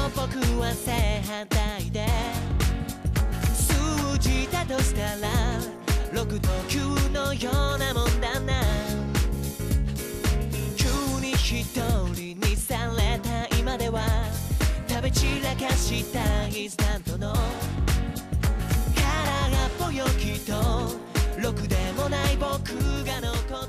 僕は正反対で、数字だとしたら6と9のようなもんだな。急に一人にされた今では、食べ散らかしたインスタントの殻がぽよきと、ろくでもない僕が残